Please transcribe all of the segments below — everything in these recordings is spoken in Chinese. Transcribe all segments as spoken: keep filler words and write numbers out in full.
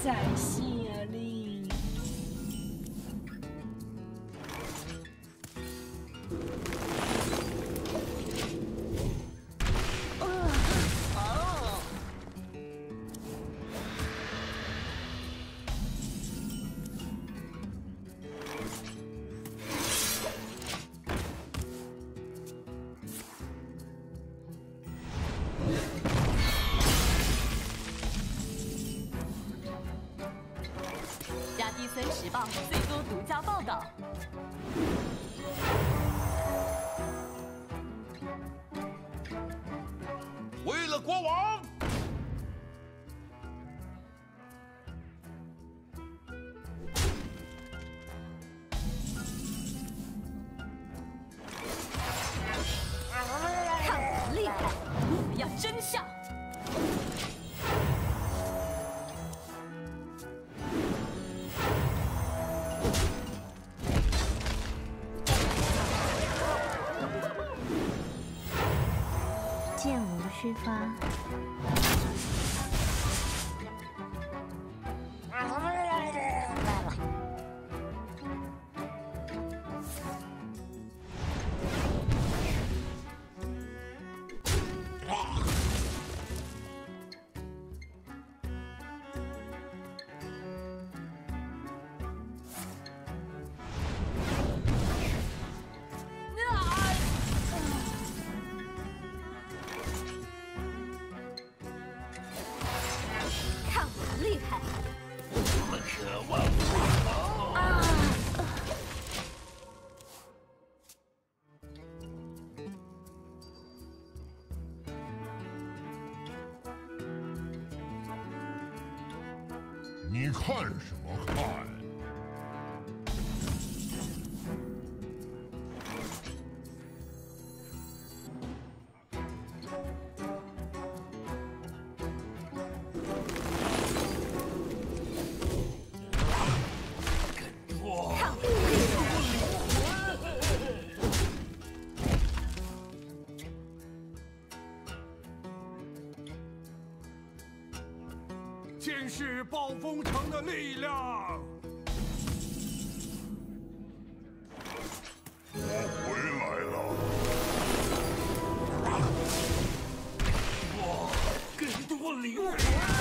在心里。 加迪森时报最多独家报道。 为了国王。 看我厉害！我们要真相。 箭无虚发。 厉害！ 我们渴望复仇啊！ 你看什么看？ 见识暴风城的力量！ 我回来了。 我更多灵魂！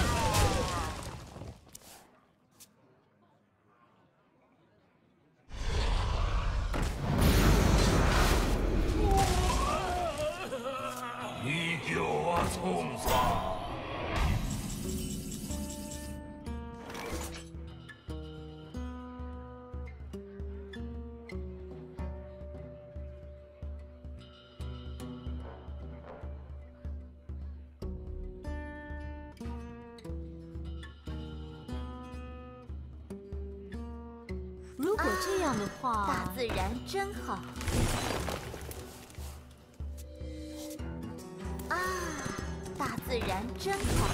你给我冲上！ 如果这样的话，大自然真好。啊，大自然真好。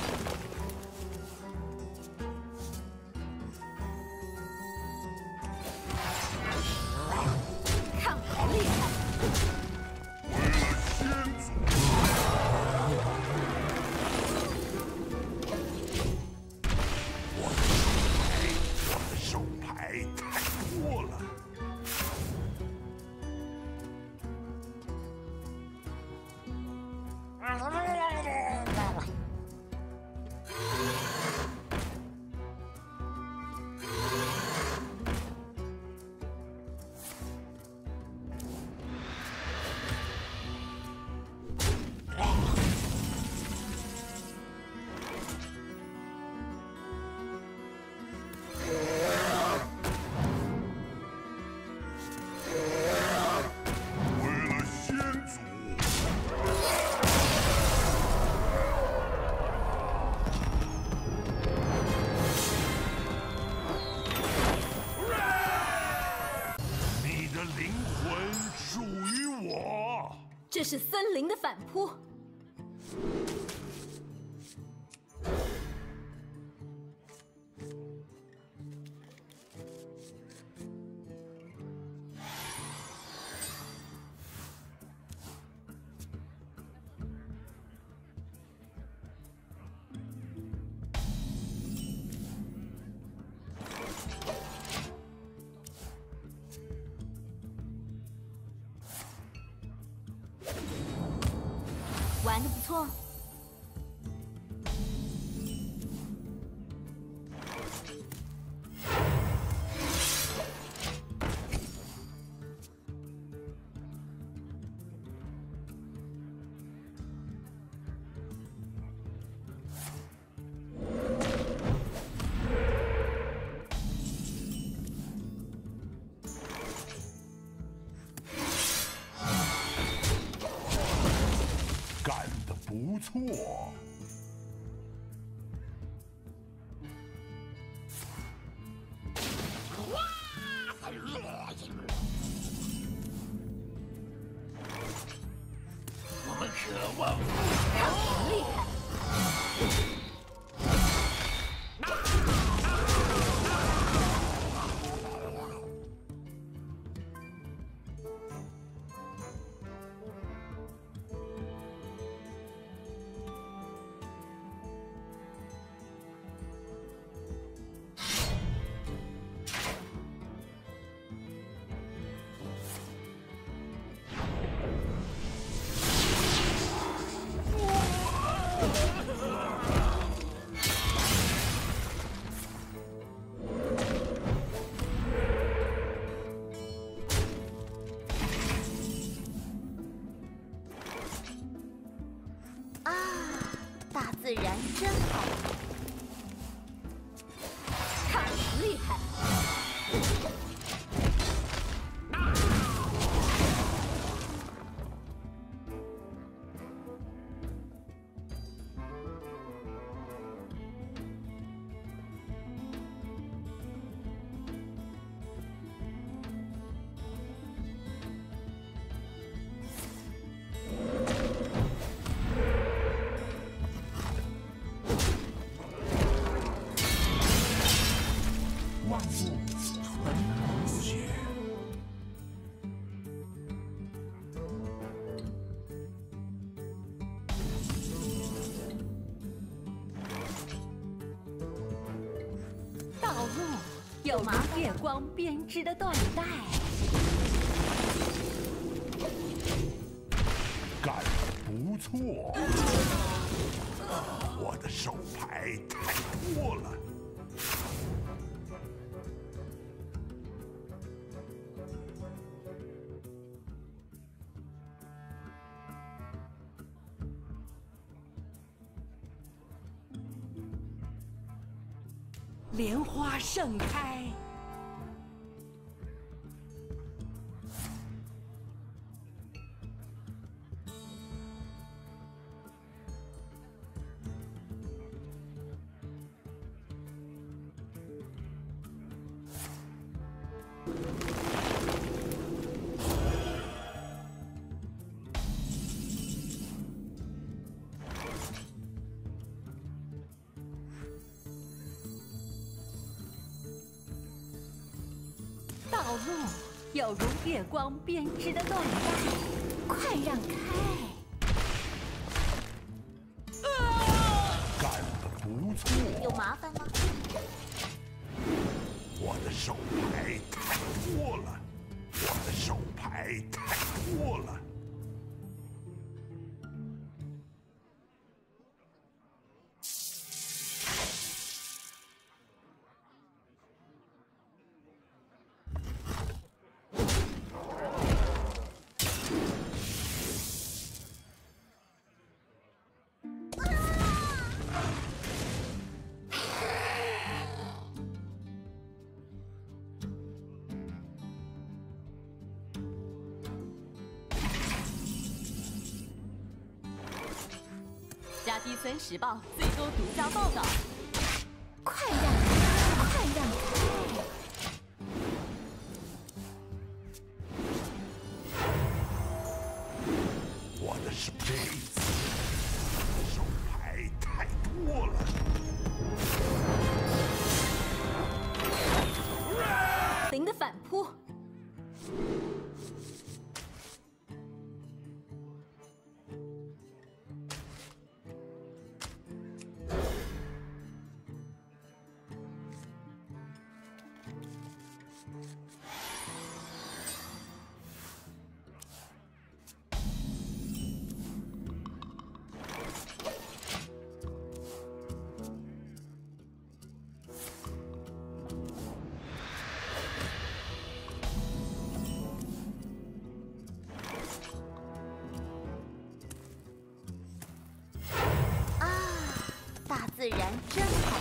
看我厉害！ 为了先祖。 手牌太多了。 这是森林的反扑。 玩的不错。 干得不错。 我们渴望厉害！ 啊，大自然真好。 看厉害！ 万物纯和谐。 道路有如月光编织的缎带。 干得不错。我的手牌太多了。 莲花盛开， 道路有如月光编织的缎带，快让开！ 干得不错。 有麻烦吗？ 我的手牌太多了。我的手牌太多了。 加迪森时报最多独家报道。 快让开！快让开！ 我的手这次手牌太多了。 零的反扑。 自然真好。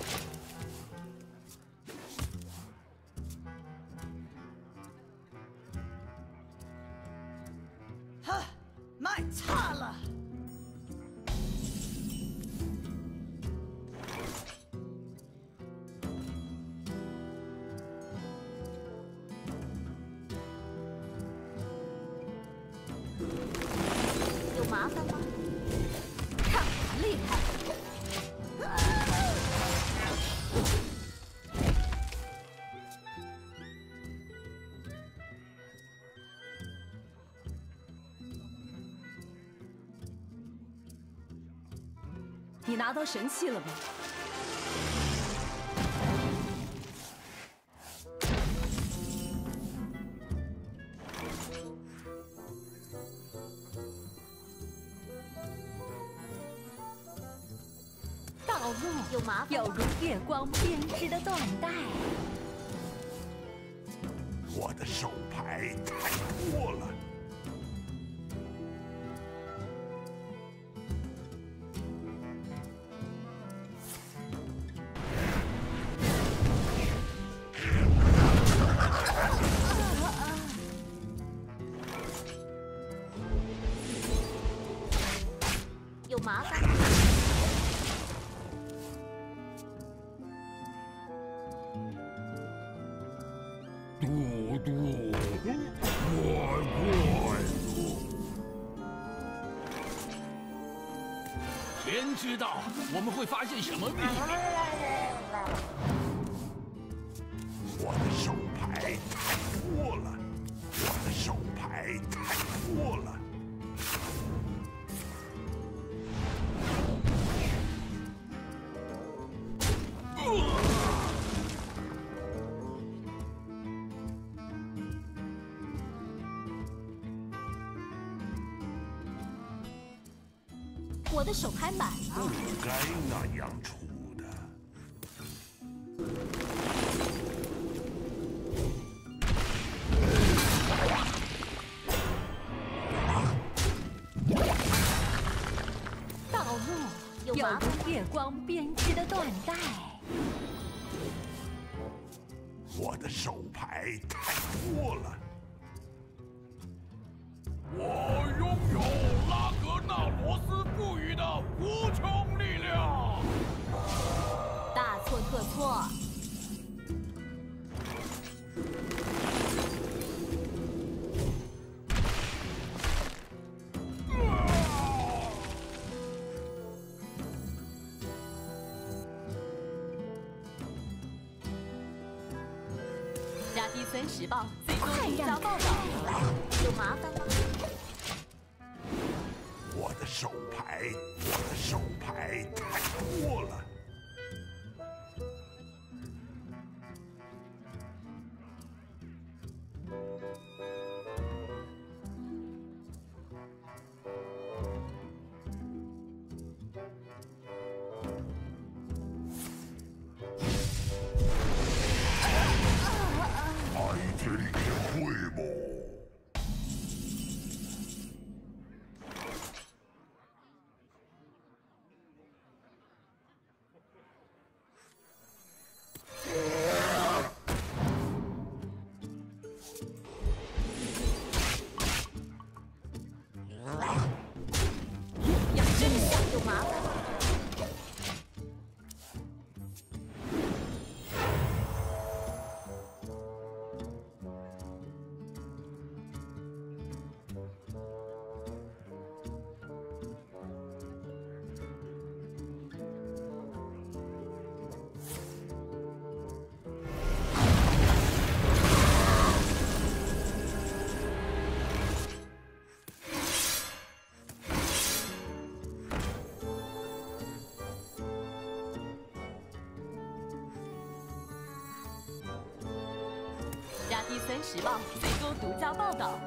哈，卖差了。 麻烦吗？ 看我厉害！你拿到神器了吗？ 道路有麻烦， 有如月光编织的缎带。 我的手牌太多了。 有麻烦。 嘟嘟，快快！ 天知道我们会发现什么秘密。 我的手牌太多了，我的手牌太多了。 我的手牌满了， 不该那样出的。 道路有有麻烦如月光编织的缎带。 我的手牌太多了。 我拥有拉格纳罗斯赋予的无穷力量。 大错特错！加迪森时报最终独家报道。 有麻烦吗？ 我的手牌，我的手牌太多了。来这里开会吗？ 要真相有麻烦吗？ 加迪森时报最终独家报道。